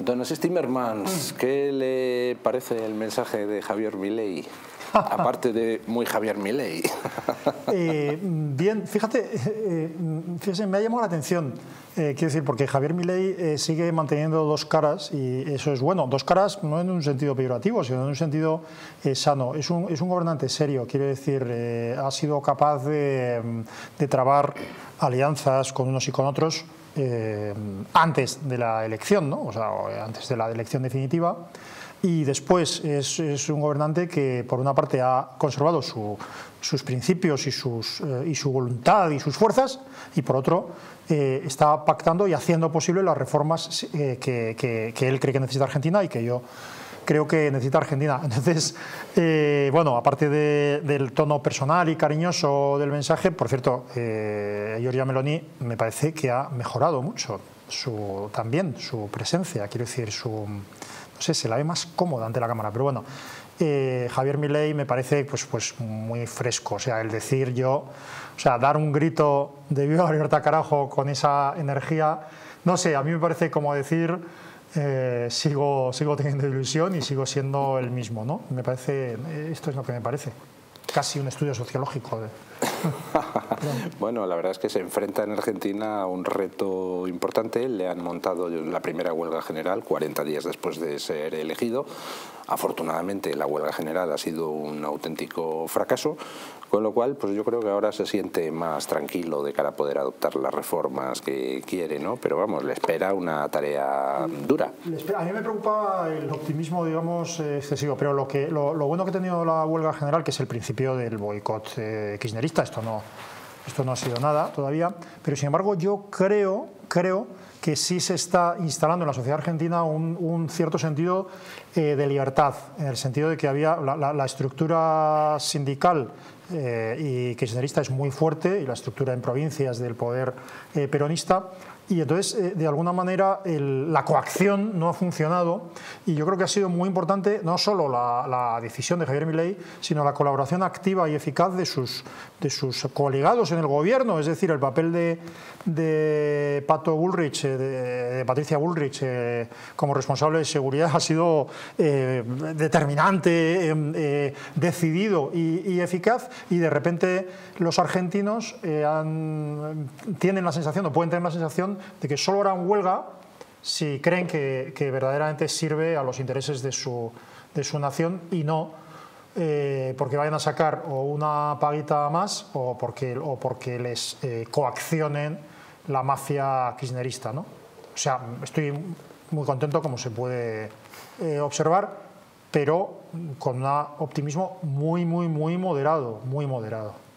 Don Asís Timmermans, ¿qué le parece el mensaje de Javier Milei? Aparte de muy Javier Milei. Bien, fíjese, me ha llamado la atención, quiero decir, porque Javier Milei sigue manteniendo dos caras y eso es bueno. Dos caras no en un sentido peyorativo, sino en un sentido sano. Es un gobernante serio, quiero decir, ha sido capaz de trabar alianzas con unos y con otros antes de la elección, ¿no? O sea, antes de la elección definitiva. Y después es un gobernante que, por una parte, ha conservado sus principios y su voluntad y sus fuerzas, y por otro, está pactando y haciendo posible las reformas que él cree que necesita Argentina y que yo creo que necesita Argentina. Entonces, bueno, aparte del tono personal y cariñoso del mensaje, por cierto, Giorgia Meloni me parece que ha mejorado mucho también su presencia, quiero decir, no sé, se la ve más cómoda ante la cámara, pero bueno, Javier Milei me parece pues muy fresco, o sea, el decir dar un grito de viva la libertad carajo con esa energía, no sé, a mí me parece como decir sigo teniendo ilusión y sigo siendo el mismo, ¿no? Me parece, esto es lo que me parece, casi un estudio sociológico. Bueno, la verdad es que se enfrenta en Argentina a un reto importante. Le han montado la primera huelga general 40 días después de ser elegido. Afortunadamente la huelga general ha sido un auténtico fracaso, con lo cual pues yo creo que ahora se siente más tranquilo de cara a poder adoptar las reformas que quiere, ¿no? Pero vamos, le espera una tarea dura. A mí me preocupa el optimismo, digamos, excesivo, pero lo bueno que ha tenido la huelga general, que es el principio del boicot kirchnerista, esto no ha sido nada todavía, pero sin embargo yo creo que sí se está instalando en la sociedad argentina un cierto sentido de libertad, en el sentido de que había la estructura sindical y kirchnerista es muy fuerte, y la estructura en provincias del poder peronista, y entonces de alguna manera la coacción no ha funcionado, y yo creo que ha sido muy importante no solo la decisión de Javier Milei, sino la colaboración activa y eficaz de sus colegados en el gobierno, es decir, el papel de Pato Bullrich, de Patricia Bullrich como responsable de seguridad ha sido determinante, decidido y eficaz, y de repente los argentinos tienen la sensación, o pueden tener la sensación, de que solo harán huelga si creen que verdaderamente sirve a los intereses de su nación, y no porque vayan a sacar o una paguita más o porque les coaccionen la mafia kirchnerista, ¿no? O sea, estoy muy contento, como se puede observar, pero con un optimismo muy moderado, muy moderado.